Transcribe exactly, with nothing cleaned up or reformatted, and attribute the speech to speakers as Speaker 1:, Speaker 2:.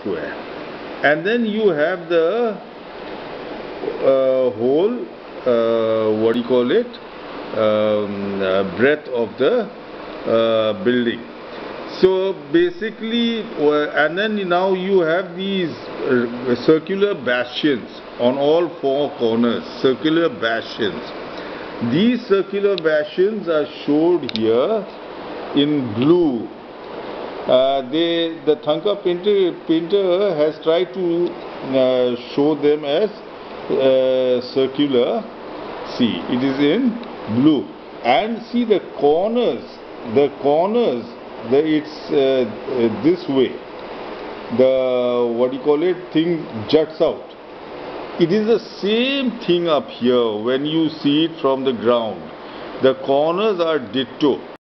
Speaker 1: square. And then you have the uh, whole, uh, what do you call it, um, uh, breadth of the uh, building. So basically, uh, and then now you have these uh, circular bastions on all four corners, circular bastions. These circular bastions are showed here in blue. Uh, they, the Thangka painter, painter has tried to uh, show them as uh, circular. See, it is in blue. And see the corners, the corners, the, it's uh, uh, this way. The, what do you call it, thing juts out. It is the same thing up here when you see it from the ground. The corners are ditto.